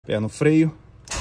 Pé no freio.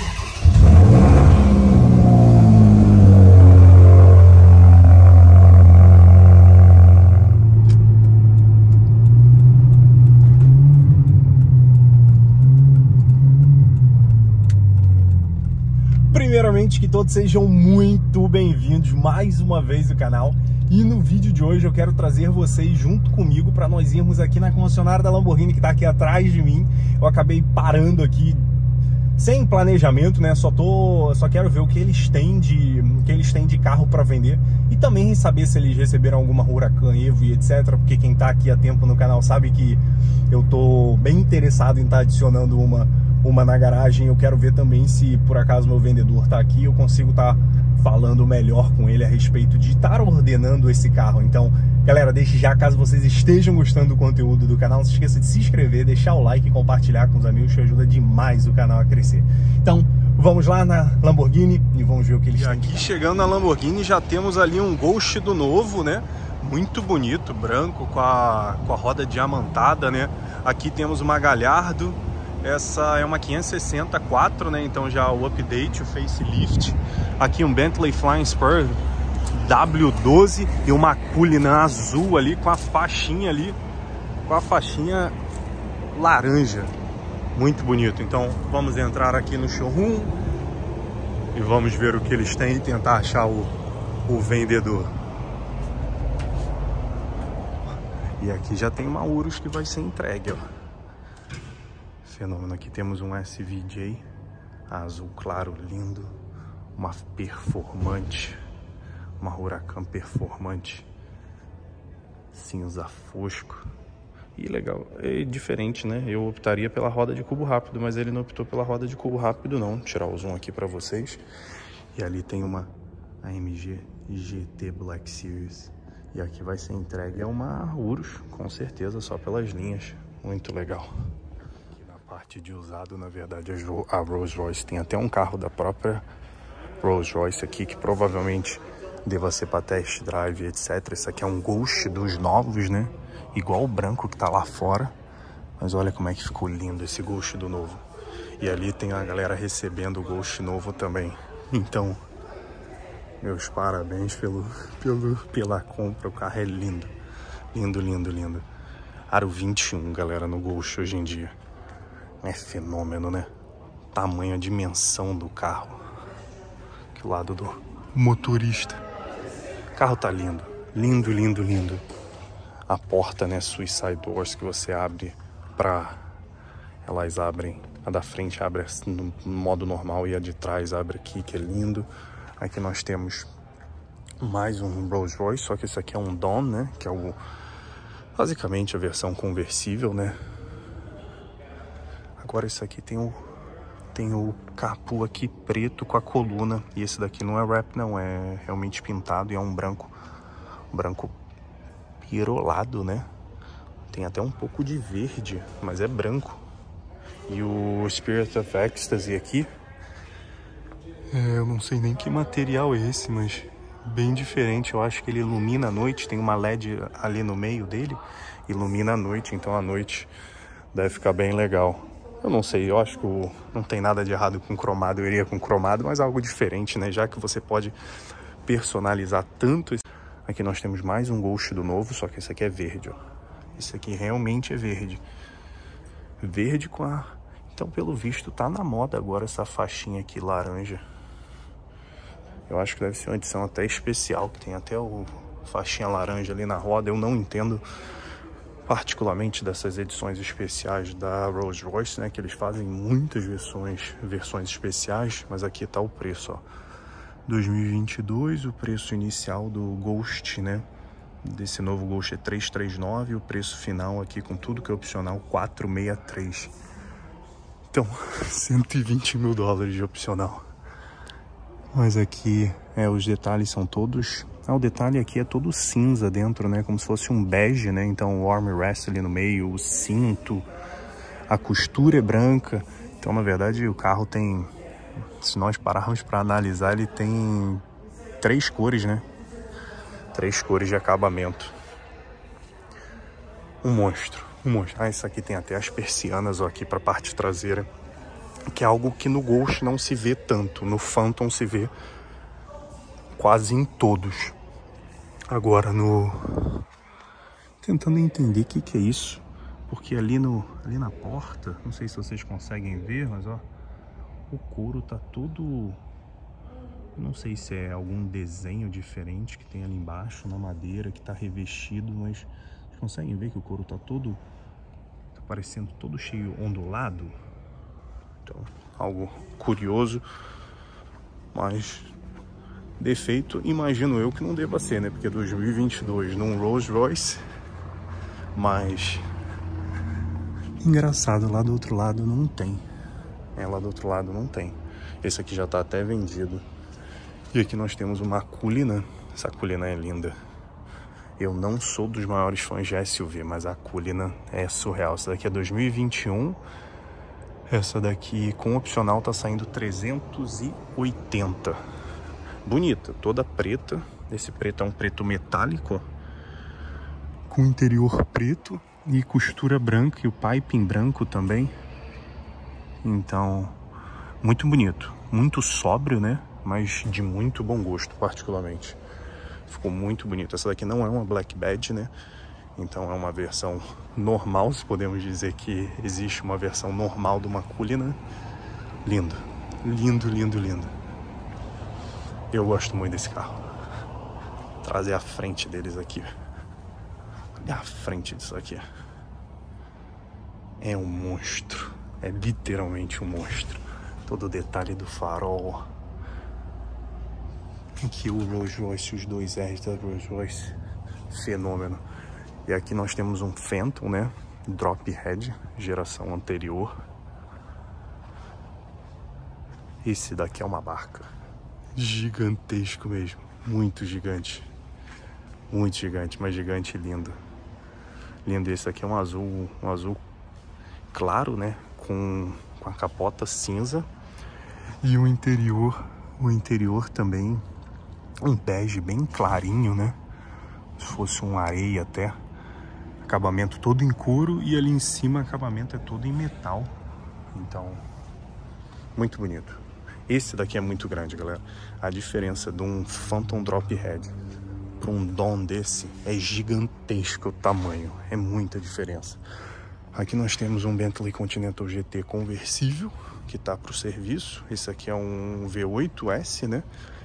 Primeiramente, que todos sejam muito bem-vindos mais uma vez no canal. E no vídeo de hoje eu quero trazer vocês junto comigo para nós irmos aqui na concessionária da Lamborghini que está aqui atrás de mim. Eu acabei parando aqui sem planejamento, né? Só quero ver o que eles têm de carro para vender e também saber se eles receberam alguma Huracan Evo e etc. Porque quem tá aqui há tempo no canal sabe que eu tô bem interessado em estar adicionando uma na garagem. Eu quero ver também se por acaso meu vendedor tá aqui, eu consigo estar falando melhor com ele a respeito de estar ordenando esse carro. Então, galera, desde já, caso vocês estejam gostando do conteúdo do canal, não se esqueça de se inscrever, deixar o like e compartilhar com os amigos, que ajuda demais o canal a crescer. Então, vamos lá na Lamborghini e vamos ver o que eles têm. Aqui, chegando na Lamborghini, já temos ali um Ghost do novo, né? Muito bonito, branco, com a roda diamantada, né? Aqui temos uma Gallardo. Essa é uma 560-4, né? Então já o update, o facelift. Aqui um Bentley Flying Spur W12 e uma Cullinan azul ali com a faixinha ali, com a faixinha laranja. Muito bonito. Então vamos entrar aqui no showroom e vamos ver o que eles têm e tentar achar o vendedor. E aqui já tem uma Urus que vai ser entregue, ó. Fenômeno. Aqui temos um SVJ azul claro, lindo, uma performante, uma Huracan performante cinza fosco e legal, é diferente, né? Eu optaria pela roda de cubo rápido, mas ele não optou pela roda de cubo rápido não. Vou tirar o zoom aqui para vocês. E ali tem uma AMG GT Black Series e aqui vai ser entregue, é uma Urus, com certeza, só pelas linhas. Muito legal. Parte de usado, na verdade, a Rolls-Royce tem até um carro da própria Rolls-Royce aqui, que provavelmente deva ser para test drive, etc. Esse aqui é um Ghost dos novos, né? Igual o branco que tá lá fora. Mas olha como é que ficou lindo esse Ghost do novo. E ali tem a galera recebendo o Ghost novo também. Então, meus parabéns pela compra. O carro é lindo. Lindo, lindo, lindo. Aro 21, galera, no Ghost hoje em dia. É fenômeno, né? Tamanho, a dimensão do carro. Aqui o lado do motorista. O carro tá lindo. Lindo, lindo, lindo. A porta, né? Suicide Doors que você abre pra... Elas abrem. A da frente abre no modo normal e a de trás abre aqui, que é lindo. Aqui nós temos mais um Rolls Royce, só que esse aqui é um Dawn, né? Que é basicamente a versão conversível, né? Agora esse aqui tem o capô aqui preto com a coluna. E esse daqui não é wrap, não. É realmente pintado e é um branco pirolado, né? Tem até um pouco de verde, mas é branco. E o Spirit of Ecstasy aqui. Eu não sei nem que material é esse, mas bem diferente. Eu acho que ele ilumina à noite. Tem uma LED ali no meio dele. Ilumina à noite, então à noite deve ficar bem legal. Eu não sei, eu acho que não tem nada de errado com cromado, eu iria com cromado, mas algo diferente, né? Já que você pode personalizar tanto. Aqui nós temos mais um Ghost do novo, só que esse aqui é verde, ó. Esse aqui realmente é verde. Verde com a... Então, pelo visto, tá na moda agora essa faixinha aqui laranja. Eu acho que deve ser uma edição até especial, que tem até o faixinha laranja ali na roda. Eu não entendo particularmente dessas edições especiais da Rolls-Royce, né, que eles fazem muitas versões especiais, mas aqui tá o preço, ó, 2022, o preço inicial do Ghost, né, desse novo Ghost é 339, e o preço final aqui com tudo que é opcional 463. Então, 120 mil dólares de opcional. Mas aqui, os detalhes são todos... o detalhe aqui é todo cinza dentro, né? Como se fosse um bege, né? Então o armrest ali no meio, o cinto, a costura é branca. Então, na verdade, o carro tem... Se nós pararmos para analisar, ele tem 3 cores, né? 3 cores de acabamento. Um monstro, um monstro. Ah, isso aqui tem até as persianas, ó, aqui para a parte traseira. que é algo que no Ghost não se vê tanto, no Phantom se vê quase em todos. Agora tentando entender o que é isso, porque ali na porta, não sei se vocês conseguem ver, mas ó, o couro tá todo, não sei se é algum desenho diferente que tem ali embaixo na madeira que tá revestido, mas vocês conseguem ver que o couro tá parecendo todo cheio ondulado. Então, algo curioso, mas defeito, imagino eu que não deva ser, né? Porque 2022 num Rolls Royce, mas engraçado, lá do outro lado não tem. Lá do outro lado não tem. Esse aqui já tá até vendido. E aqui nós temos uma Cullinan. Essa Cullinan é linda. Eu não sou dos maiores fãs de SUV, mas a Cullinan é surreal. Essa daqui é 2021. Essa daqui com opcional tá saindo 380. Bonita, toda preta. Esse preto é um preto metálico, ó, com interior preto e costura branca e o piping branco também. Então, muito bonito, muito sóbrio, né? Mas de muito bom gosto, particularmente. Ficou muito bonito. Essa daqui não é uma Black Badge, né? Então é uma versão normal, se podemos dizer que existe uma versão normal de uma Cullinan. Lindo, lindo, lindo, lindo. Eu gosto muito desse carro. Vou trazer a frente deles aqui. Olha a frente disso aqui. É um monstro. É literalmente um monstro. Todo o detalhe do farol. Aqui o Rolls Royce, os dois R's da Rolls Royce. Fenômeno. E aqui nós temos um Phantom, né? Drop Head, geração anterior. Esse daqui é uma barca. Gigantesco mesmo. Muito gigante. Muito gigante, mas gigante e lindo. Lindo. Esse aqui é um azul claro, né? Com a capota cinza. E o interior também um bege bem clarinho, né? Se fosse um areia até. Acabamento todo em couro e ali em cima o acabamento é todo em metal. Então, muito bonito. Esse daqui é muito grande, galera. A diferença de um Phantom Drop Head para um Dawn desse é gigantesco o tamanho. É muita diferença. Aqui nós temos um Bentley Continental GT conversível, que está para o serviço. Esse aqui é um V8S, né?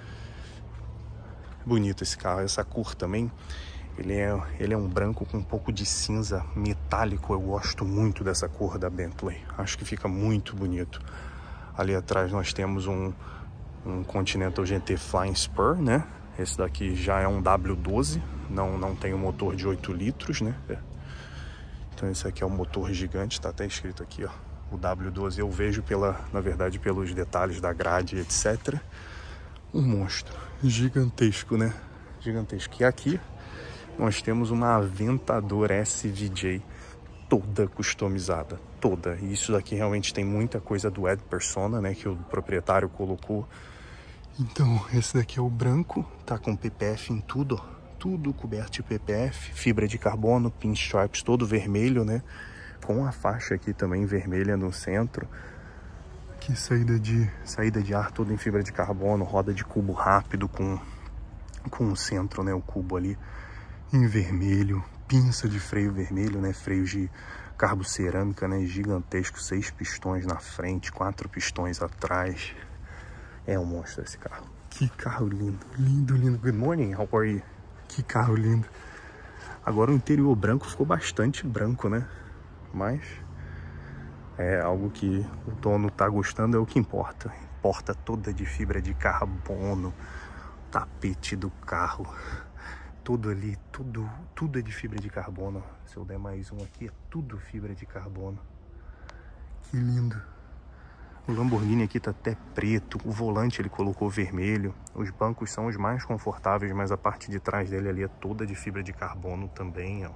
Bonito esse carro. Essa cor também, ele é um branco com um pouco de cinza metálico. Eu gosto muito dessa cor da Bentley. Acho que fica muito bonito. Ali atrás nós temos um Continental GT Flying Spur, né? Esse daqui já é um W12, não tem um motor de 8 litros, né? Então esse aqui é um motor gigante, tá até escrito aqui, ó. O W12 eu vejo na verdade pelos detalhes da grade, etc. Um monstro gigantesco, né? Gigantesco. E aqui nós temos uma Aventador SVJ toda customizada, toda. E isso daqui realmente tem muita coisa do Ed Persona, né? Que o proprietário colocou. Então, esse daqui é o branco, tá com PPF em tudo, ó. Tudo coberto de PPF, fibra de carbono, pinstripes todo vermelho, né? Com a faixa aqui também vermelha no centro. Aqui saída de ar toda em fibra de carbono, roda de cubo rápido com o centro, né? O cubo ali em vermelho, pinça de freio vermelho, né? Freios de carbocerâmica, né? Gigantesco, 6 pistões na frente, 4 pistões atrás. É um monstro esse carro. Que carro lindo, lindo, lindo. Good morning, how are you? Que carro lindo. Agora o interior branco ficou bastante branco, né? Mas é algo que o dono tá gostando, é o que importa. Porta toda de fibra de carbono, tapete do carro, tudo ali, tudo é de fibra de carbono. Se eu der mais um aqui, é tudo fibra de carbono. Que lindo. O Lamborghini aqui tá até preto, o volante ele colocou vermelho, os bancos são os mais confortáveis, mas a parte de trás dele ali é toda de fibra de carbono também, ó.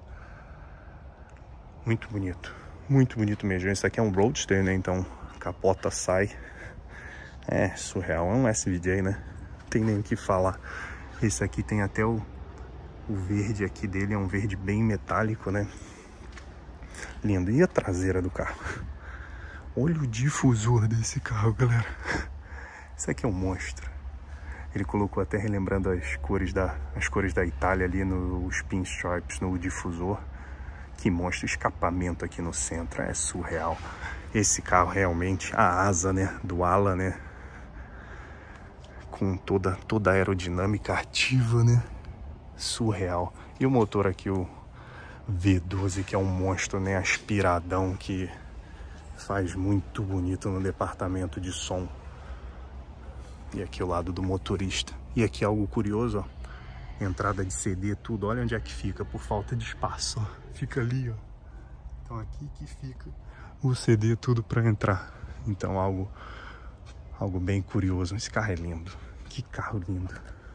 Muito bonito mesmo. Esse aqui é um Roadster, né, então a capota sai, é surreal, é um SVJ, né, não tem nem o que falar. Esse aqui tem até o verde aqui dele, é um verde bem metálico, né, lindo. E a traseira do carro? Olha o difusor desse carro, galera. Isso aqui é um monstro. Ele colocou até relembrando as cores da Itália ali nos pinstripes no difusor. Que monstro. Escapamento aqui no centro. É surreal. Esse carro realmente, a asa, né, do ala, né, com toda a aerodinâmica ativa, né, surreal. E o motor aqui, o V12, que é um monstro, né, aspiradão, que faz muito bonito no departamento de som. E aqui o lado do motorista. E aqui algo curioso, ó, entrada de CD, tudo, olha onde é que fica, por falta de espaço, ó. Fica ali, ó. Então aqui que fica o CD, tudo para entrar. Então algo bem curioso. Esse carro é lindo. Que carro lindo.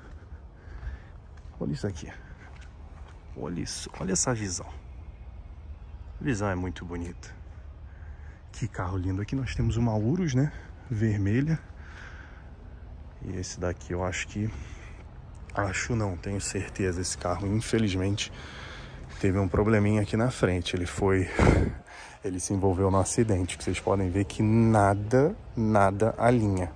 Olha isso aqui. Olha isso. Olha essa visão. A visão é muito bonita. Que carro lindo. Aqui nós temos uma Urus, né? Vermelha. E esse daqui eu acho que... Acho não, tenho certeza. Esse carro, infelizmente, teve um probleminha aqui na frente. Ele se envolveu no acidente, que vocês podem ver que nada alinha.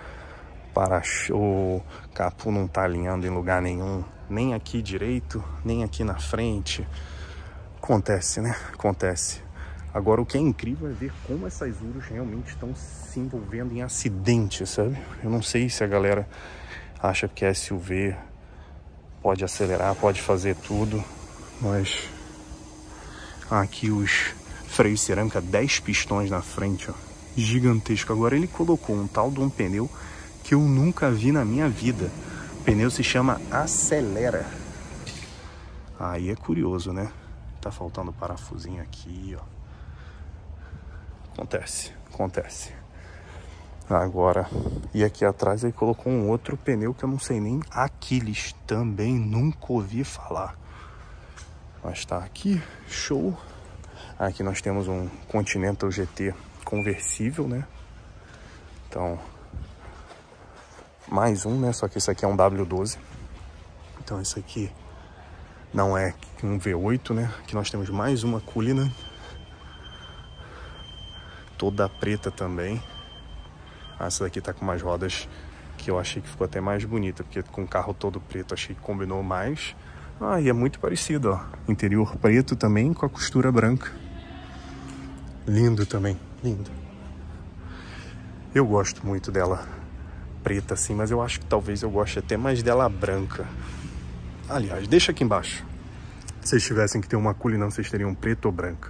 O capô não tá alinhando em lugar nenhum, nem aqui direito, nem aqui na frente. Acontece, né? Acontece. Agora, o que é incrível é ver como essas Urus realmente estão se envolvendo em acidente, sabe? Eu não sei se a galera acha que é SUV, pode acelerar, pode fazer tudo, mas aqui os freios de cerâmica, 10 pistões na frente, ó, gigantesco. Agora ele colocou um tal de um pneu que eu nunca vi na minha vida. O pneu se chama Acelera. Aí é curioso, né? Tá faltando parafusinho aqui, ó. Acontece. Agora, e aqui atrás ele colocou um outro pneu que eu não sei nem. Aquiles, também nunca ouvi falar. Mas tá aqui, show. Aqui nós temos um Continental GT conversível, né? Então, mais um, né? Só que esse aqui é um W12. Então esse aqui não é um V8, né? Aqui nós temos mais uma Cullinan. Toda preta também. Essa daqui tá com umas rodas que eu achei que ficou até mais bonita, porque com o carro todo preto achei que combinou mais. E é muito parecido, ó. Interior preto também com a costura branca. Lindo também, lindo. Eu gosto muito dela preta assim, mas eu acho que talvez eu goste até mais dela branca. Aliás, deixa aqui embaixo. Se vocês tivessem que ter uma Cullinan, vocês teriam preta ou branca?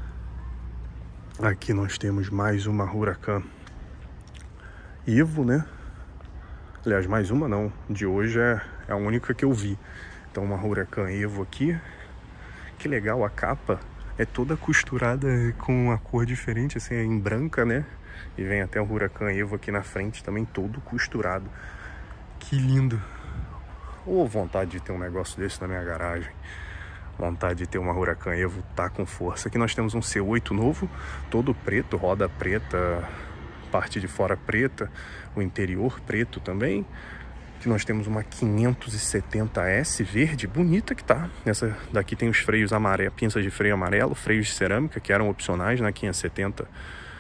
Aqui nós temos mais uma Huracan Evo, né? Aliás, mais uma não. De hoje é a única que eu vi. Então uma Huracan Evo aqui. Que legal, a capa é toda costurada com uma cor diferente, assim, é em branca, né? E vem até o Huracan Evo aqui na frente também, todo costurado. Que lindo. Vontade de ter um negócio desse na minha garagem. Vontade de ter uma Huracan Evo, tá com força. Aqui nós temos um C8 novo, todo preto, roda preta, parte de fora preta, o interior preto também. Aqui nós temos uma 570S verde, bonita que tá. Essa daqui tem os freios amarelos, pinças de freio amarelo, freios de cerâmica, que eram opcionais na 570S.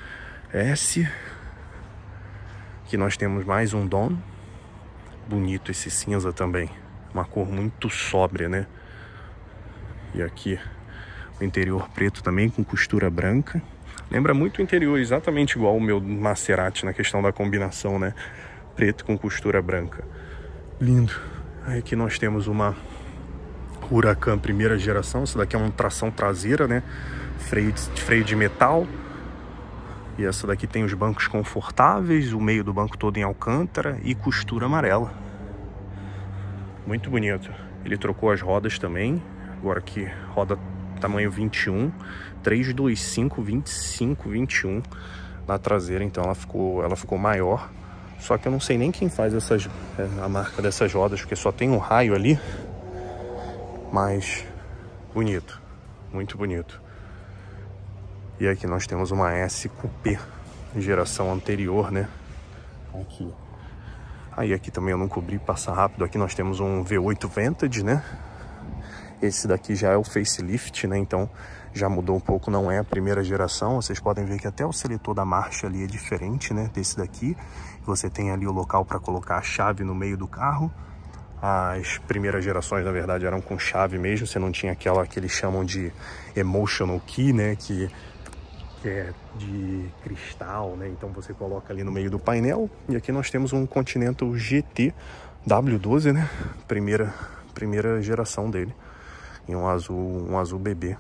Aqui nós temos mais um Dawn. Bonito esse cinza também. Uma cor muito sóbria, né? E aqui o interior preto também, com costura branca. Lembra muito o interior, exatamente igual o meu Maserati na questão da combinação, né? Preto com costura branca. Lindo. Aí aqui nós temos uma Huracan primeira geração. Essa daqui é uma tração traseira, né? Freio de metal. E essa daqui tem os bancos confortáveis, o meio do banco todo em alcântara e costura amarela. Muito bonito. Ele trocou as rodas também. Agora aqui, roda tamanho 21, 325, 25, 21 na traseira. Então ela ficou maior. Só que eu não sei nem quem faz a marca dessas rodas, porque só tem um raio ali. Mas bonito, muito bonito. E aqui nós temos uma S Coupé, geração anterior, né? Aqui. Aí aqui também eu não cobri, passa rápido. Aqui nós temos um V8 Vantage, né? Esse daqui já é o facelift, né? Então já mudou um pouco, não é a primeira geração. Vocês podem ver que até o seletor da marcha ali é diferente, né? Desse daqui. Você tem ali o local para colocar a chave no meio do carro. As primeiras gerações, na verdade, eram com chave mesmo. Você não tinha aquela que eles chamam de emotional key, né? Que é de cristal, né? Então você coloca ali no meio do painel. E aqui nós temos um Continental GT W12, né? Primeira geração dele. Em um azul bebê.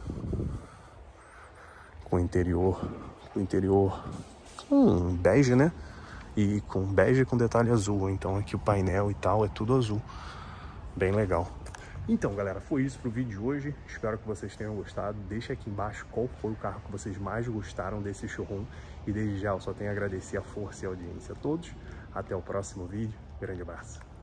Com interior bege, né? E com bege com detalhe azul. Então aqui o painel e tal é tudo azul. Bem legal. Então, galera, foi isso pro vídeo de hoje. Espero que vocês tenham gostado. Deixa aqui embaixo qual foi o carro que vocês mais gostaram desse showroom. E desde já eu só tenho a agradecer a força e a audiência a todos. Até o próximo vídeo. Grande abraço.